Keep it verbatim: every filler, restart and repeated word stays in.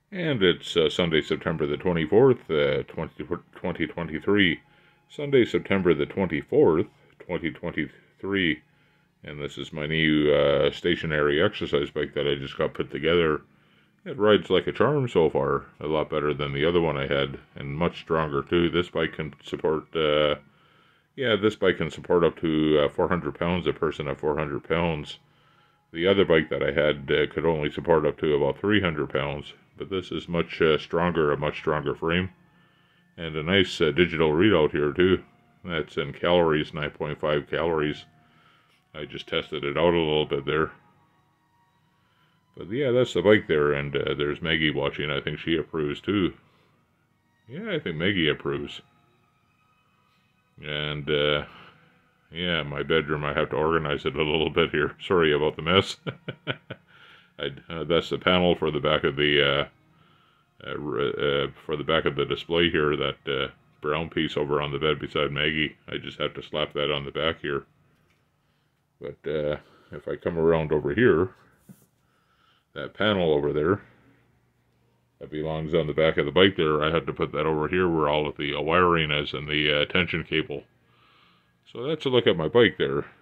And it's uh, Sunday, September the twenty-fourth, uh, twenty twenty-three. Sunday, September the twenty-fourth, twenty twenty-three. And this is my new uh, stationary exercise bike that I just got put together. It rides like a charm so far. A lot better than the other one I had, and much stronger too. This bike can support, uh, yeah, this bike can support up to uh, four hundred pounds, a person at four hundred pounds. The other bike that I had uh, could only support up to about three hundred pounds. But this is much uh, stronger, a much stronger frame. And a nice uh, digital readout here too. That's in calories, nine point five calories. I just tested it out a little bit there. But yeah, that's the bike there, and uh, there's Maggie watching. I think she approves too. Yeah, I think Maggie approves. And uh, yeah, my bedroom, I have to organize it a little bit here. Sorry about the mess. I, uh, that's the panel for the back of the uh, uh, uh, for the back of the display here. That uh, brown piece over on the bed beside Maggie. I just have to slap that on the back here. But uh, if I come around over here, that panel over there that belongs on the back of the bike there, I had to put that over here where all of the uh, wiring is and the uh, tension cable. So that's a look at my bike there.